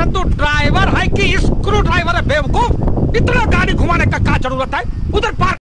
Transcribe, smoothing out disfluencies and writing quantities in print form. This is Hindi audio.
तू ड्राइवर है कि स्क्रू ड्राइवर है बेवकूफ? इतना गाड़ी घुमाने का क्या जरूरत है? उधर पार्क